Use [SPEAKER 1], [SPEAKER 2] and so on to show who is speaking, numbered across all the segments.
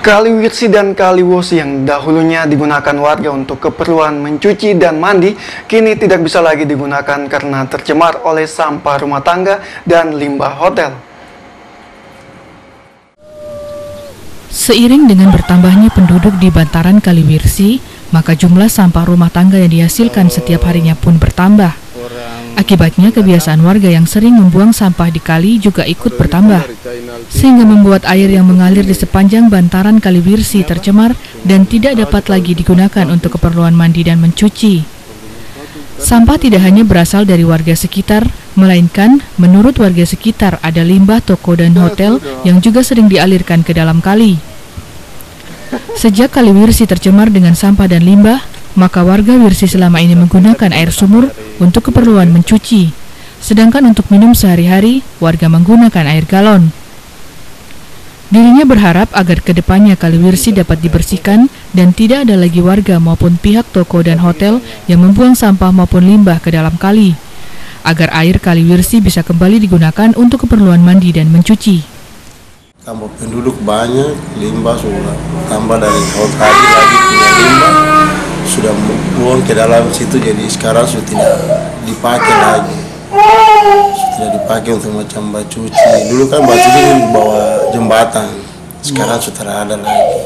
[SPEAKER 1] Kali Wirsi dan Kali Wosi yang dahulunya digunakan warga untuk keperluan mencuci dan mandi, kini tidak bisa lagi digunakan karena tercemar oleh sampah rumah tangga dan limbah hotel.
[SPEAKER 2] Seiring dengan bertambahnya penduduk di bantaran Kali Wirsi, maka jumlah sampah rumah tangga yang dihasilkan setiap harinya pun bertambah. Akibatnya kebiasaan warga yang sering membuang sampah di kali juga ikut bertambah, sehingga membuat air yang mengalir di sepanjang bantaran Kali Wirsi tercemar dan tidak dapat lagi digunakan untuk keperluan mandi dan mencuci. Sampah tidak hanya berasal dari warga sekitar, melainkan menurut warga sekitar ada limbah toko dan hotel yang juga sering dialirkan ke dalam kali. Sejak Kali Wirsi tercemar dengan sampah dan limbah, maka warga Wirsi selama ini menggunakan air sumur untuk keperluan mencuci, sedangkan untuk minum sehari-hari, warga menggunakan air galon. Dirinya berharap agar kedepannya Kali Wirsi dapat dibersihkan dan tidak ada lagi warga maupun pihak toko dan hotel yang membuang sampah maupun limbah ke dalam kali, agar air Kali Wirsi bisa kembali digunakan untuk keperluan mandi dan mencuci.
[SPEAKER 3] Tambah penduduk banyak, limbah sudah tambah dari tahun tadi lagi punya limbah, sudah buang ke dalam situ, jadi sekarang sudah tidak dipakai lagi. Sudah dipakai untuk macam baju cuci. Dulu kan baju cuci di bawah jembatan, sekarang sudah ada lagi.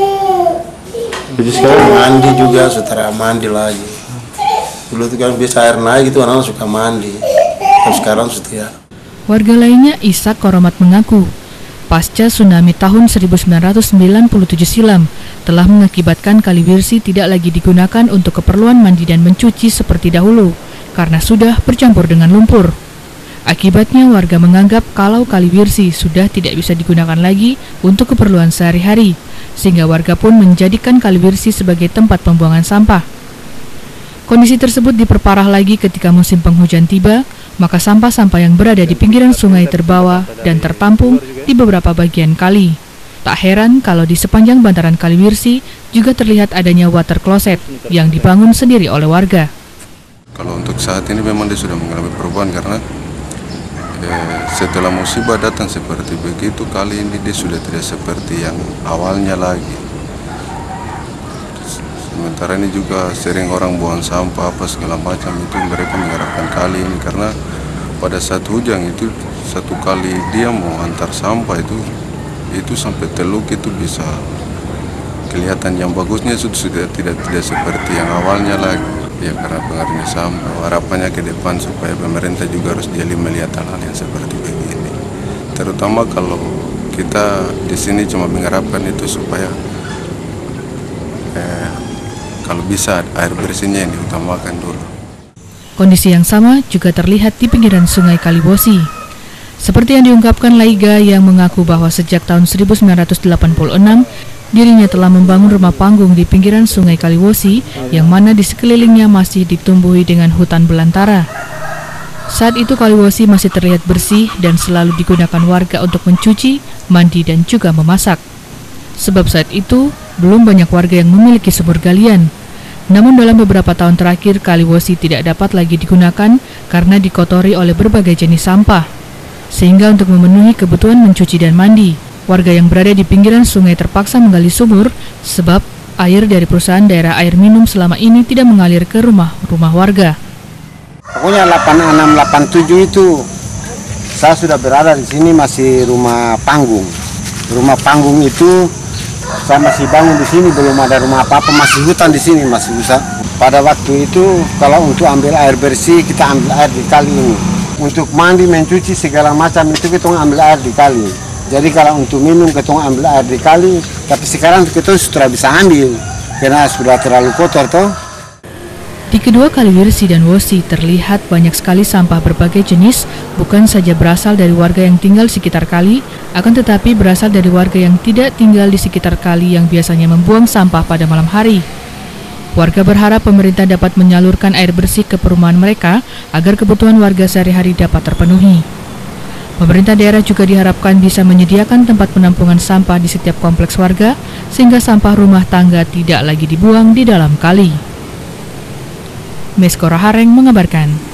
[SPEAKER 3] Jadi sekarang mandi juga sudah mandi lagi. Dulu itu kan biasa air naik itu anak suka mandi, tapi sekarang sudah.
[SPEAKER 2] Warga lainnya Ishak Koromat mengaku, pasca tsunami tahun 1997 silam telah mengakibatkan Kali Wirsi tidak lagi digunakan untuk keperluan mandi dan mencuci seperti dahulu karena sudah bercampur dengan lumpur. Akibatnya warga menganggap kalau Kali Wirsi sudah tidak bisa digunakan lagi untuk keperluan sehari-hari, sehingga warga pun menjadikan Kali Wirsi sebagai tempat pembuangan sampah. Kondisi tersebut diperparah lagi ketika musim penghujan tiba, maka sampah-sampah yang berada di pinggiran sungai terbawa dan tertampung di beberapa bagian kali. Tak heran kalau di sepanjang bantaran Kali Wirsi juga terlihat adanya water closet yang dibangun sendiri oleh warga.
[SPEAKER 4] Kalau untuk saat ini memang dia sudah mengalami perubahan karena setelah musibah datang seperti begitu, kali ini dia sudah tidak seperti yang awalnya lagi. Sementara ini juga sering orang buang sampah apa segala macam, itu mereka mengharapkan kali ini karena pada saat hujan itu satu kali dia mau antar sampah itu sampai teluk itu bisa kelihatan yang bagusnya sudah tidak seperti yang awalnya lagi. Ya karena pengaruhnya sampah. Harapannya ke depan supaya pemerintah juga harus jeli melihat hal-hal yang seperti begini. Terutama kalau kita di sini cuma mengharapkan itu supaya kalau bisa air bersihnya yang diutamakan dulu.
[SPEAKER 2] Kondisi yang sama juga terlihat di pinggiran sungai Kali Wosi. Seperti yang diungkapkan Laiga yang mengaku bahwa sejak tahun 1986, dirinya telah membangun rumah panggung di pinggiran sungai Kali Wosi yang mana di sekelilingnya masih ditumbuhi dengan hutan belantara. Saat itu Kali Wosi masih terlihat bersih dan selalu digunakan warga untuk mencuci, mandi dan juga memasak. Sebab saat itu belum banyak warga yang memiliki sumur galian. Namun dalam beberapa tahun terakhir Kali Wosi tidak dapat lagi digunakan karena dikotori oleh berbagai jenis sampah. Sehingga untuk memenuhi kebutuhan mencuci dan mandi, warga yang berada di pinggiran sungai terpaksa menggali sumur sebab air dari perusahaan daerah air minum selama ini tidak mengalir ke rumah-rumah warga.
[SPEAKER 5] Pokoknya 8687 itu saya sudah berada di sini masih rumah panggung. Rumah panggung itu saya masih bangun di sini, belum ada rumah apa-apa, masih hutan di sini, masih bisa. Pada waktu itu kalau untuk ambil air bersih kita ambil air di kali ini. Untuk mandi, mencuci segala macam itu kita ambil air di kali. Jadi kalau untuk minum kita ambil air di kali, tapi sekarang kita sudah bisa ambil karena sudah terlalu kotor toh.
[SPEAKER 2] Di kedua Kali Wirsi dan Wosi terlihat banyak sekali sampah berbagai jenis, bukan saja berasal dari warga yang tinggal di sekitar kali, akan tetapi berasal dari warga yang tidak tinggal di sekitar kali yang biasanya membuang sampah pada malam hari. Warga berharap pemerintah dapat menyalurkan air bersih ke perumahan mereka agar kebutuhan warga sehari-hari dapat terpenuhi. Pemerintah daerah juga diharapkan bisa menyediakan tempat penampungan sampah di setiap kompleks warga sehingga sampah rumah tangga tidak lagi dibuang di dalam kali. Meskora Hareng mengabarkan.